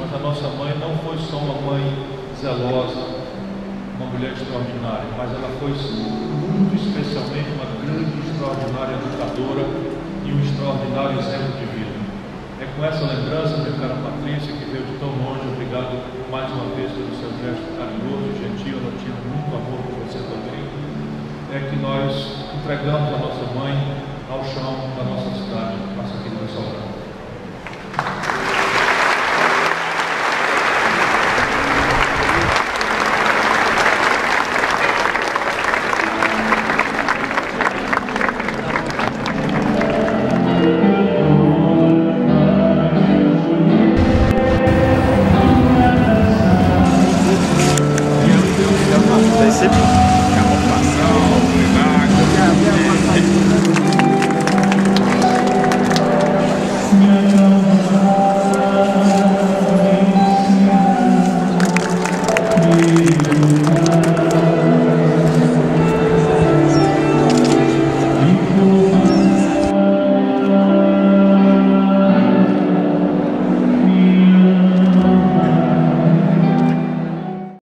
mas a nossa mãe não foi só uma mãe zelosa, uma mulher extraordinária, mas ela foi muito especialmente uma grande e extraordinária educadora e um extraordinário exemplo de vida. É com essa lembrança, minha cara Patrícia, que veio de tão longe, obrigado mais uma vez pelo seu gesto carinhoso e gentil, ela tinha muito amor por você também, é que nós entregamos a nossa mãe ao chão da nossa cidade, passa aqui no restaurante. Vai ser